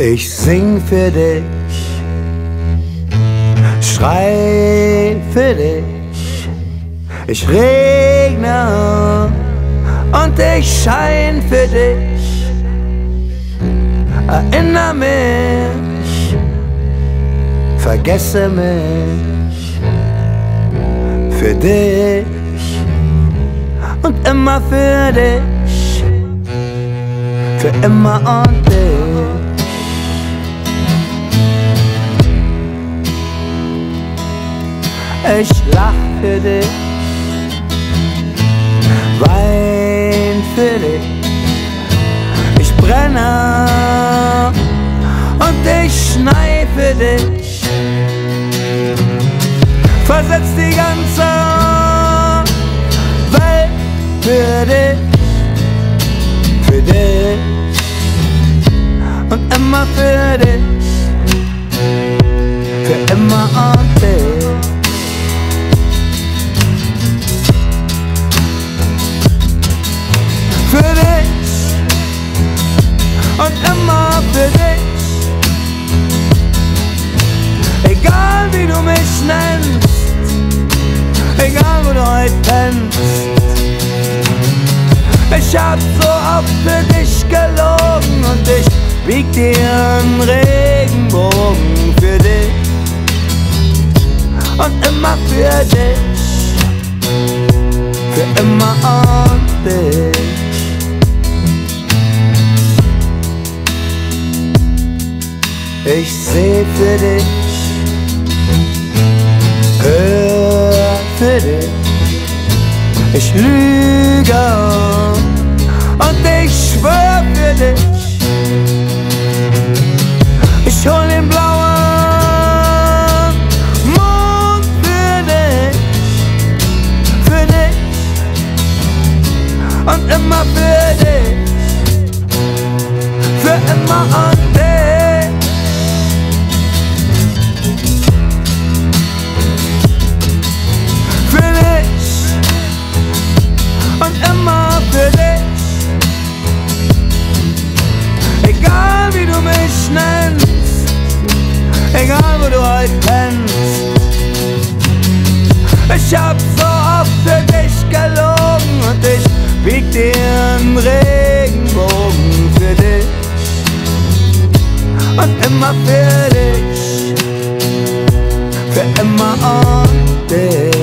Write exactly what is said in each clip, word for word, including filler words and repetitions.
Ich sing für dich, schrei für dich, ich regne und ich schein für dich. Erinner mich, vergesse mich, für dich und immer für dich, für immer und dich. Ich lach für dich, wein für dich, ich brenne und ich schnei für dich. Versetz die ganze Welt für dich, für dich und immer für dich, für immer und dich. Für dich und immer für dich, egal wie du mich nennst, egal wo du heute pennst. Ich hab so oft für dich gelogen und ich bieg dir einen Regenbogen für dich und immer für dich, für immer und dich. Ich seh für dich, hör für dich, ich lüge und ich schwör für dich. Ich hol den blauen Mond für dich, für dich und immer für dich, für immer und dich. Für dich, egal wie du mich nennst, egal wo du heute pennst. Ich hab so oft für dich gelogen und ich bieg dir einen Regenbogen für dich und immer für dich, für immer und dich.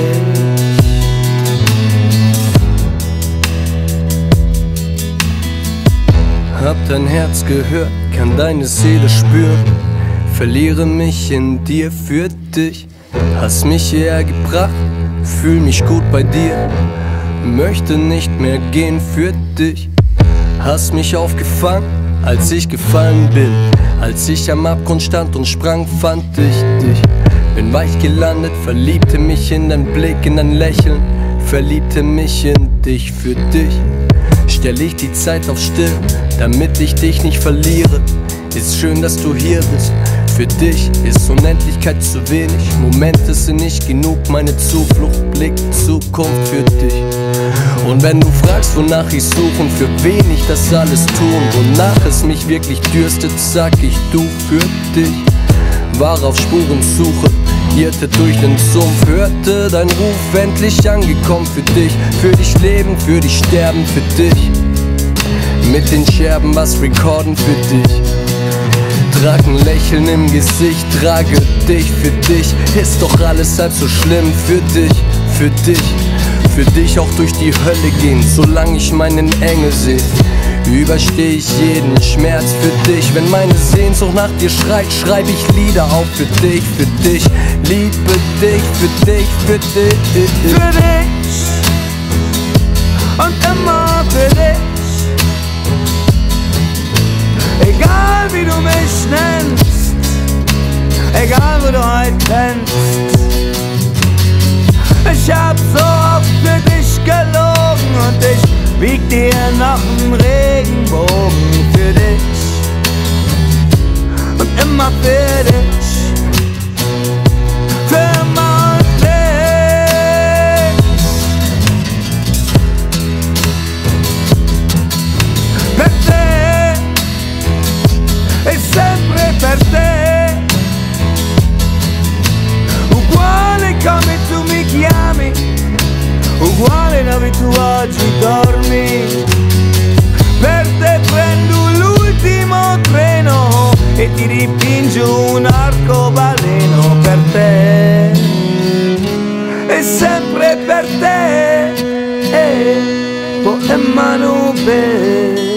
Hab dein Herz gehört, kann deine Seele spüren, verliere mich in dir für dich. Hast mich hierher gebracht, fühl mich gut bei dir, möchte nicht mehr gehen für dich. Hast mich aufgefangen, als ich gefallen bin, als ich am Abgrund stand und sprang, fand ich dich. Bin weich gelandet, verliebte mich in dein Blick, in dein Lächeln, verliebte mich in dich für dich. Stell ich die Zeit auf still, damit ich dich nicht verliere. Ist schön, dass du hier bist. Für dich ist Unendlichkeit zu wenig. Momente sind nicht genug, meine Zuflucht, Blick, Zukunft für dich. Und wenn du fragst, wonach ich suche und für wen ich das alles tun, wonach es mich wirklich dürstet, sag ich du für dich. War auf Spurensuche, irrte durch den Sumpf, hörte dein Ruf, endlich angekommen für dich. Für dich leben, für dich sterben, für dich. Mit den Scherben was recorden für dich. Trag ein Lächeln im Gesicht, trage dich für dich. Ist doch alles halb so schlimm für dich, für dich. Für dich auch durch die Hölle gehen, solange ich meinen Engel seh. Übersteh ich jeden Schmerz für dich. Wenn meine Sehnsucht nach dir schreit, schreib ich Lieder auf für dich, für dich. Liebe dich, für dich, für dich. Für dich und immer für dich, egal wie du mich nennst, egal wo du heute pennst. Ich hab so oft für dich gelogen und ich bieg dir noch einen Regenbogen für dich und immer für dich, für immer und dich. Per te è sempre oggi dormi. Per te prendo l'ultimo treno e ti dipingo un arcobaleno per te, e sempre per te, eh, poema nube.